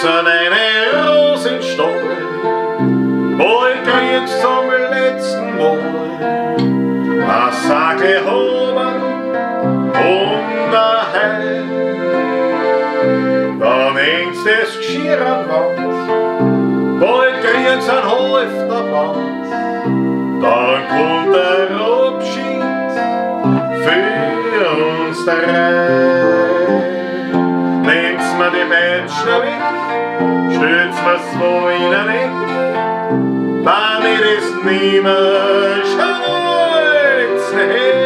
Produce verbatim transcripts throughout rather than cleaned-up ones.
stützen eine Rosenstolpe, bald kriegst zum letzten Mal a Sacke Hoben und daheim. Dann hängst das Geschirr an Wand, bald kriegst ein Halfterband, dann kommt der Abschied für uns drei. Nehmt's mir die Menschen weg, stellt's mir's wo in ein Eck, dann ich es nimmer schaut's her.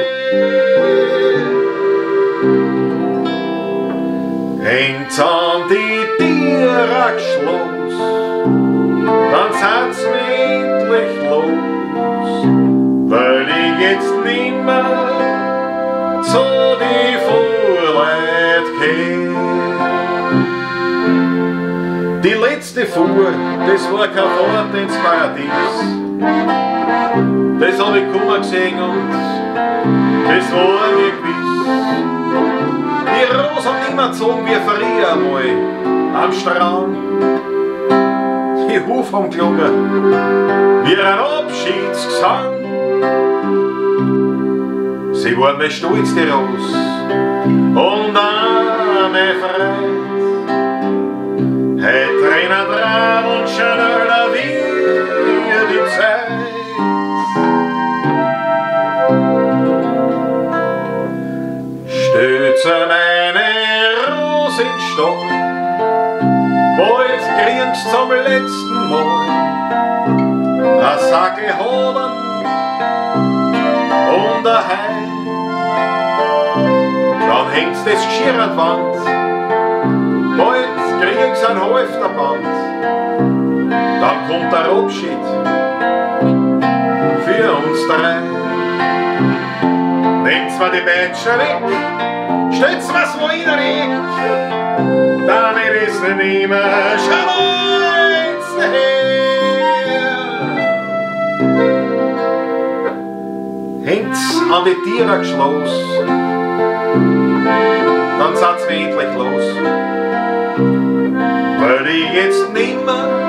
Hängt's an die Tiere geschloss, dann seid's mir endlich los, weil ich jetzt nimmer zu die Vorleid kehr. Die letzte Fuhr, das war kein Fahrt ins Paradies. Das hab ich kummer gesehen und das war mir gewiss. Die Rose hat immer gezogen wie früher einmal am Strand. Die Huf haben gelungen wie ein Abschiedsgesang. Sie waren mir stolz, die Rose, und an mir frei. Hey, Trainer dran und schneller wie die Zeit. Stützen eine Rose in Stock, bald kriegst zum letzten Mal a Sacke Hoben und daheim. Dann hängst das Geschirr an die Wand, bald kriegst ein Halfterband, dann kommt der Abschied für uns drei. Nehmt's mir die Menschen weg, stellt's mir's wo in ein Eck, dann ich es nicht mehr schaut's her. Hängt's an die Tiere geschloss, dann seid's mir endlich los, weil ich jetzt nimmer